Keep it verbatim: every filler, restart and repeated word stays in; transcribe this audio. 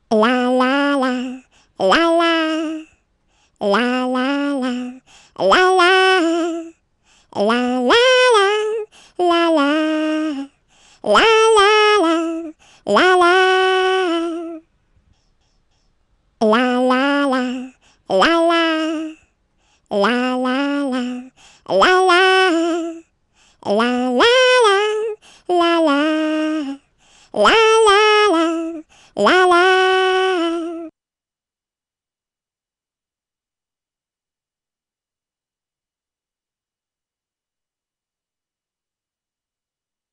La la la, la la, la la la, la la, la la la, la la, la la la, la la, la la la, la la, la la la, la la, la la la, la la, la la la, la la.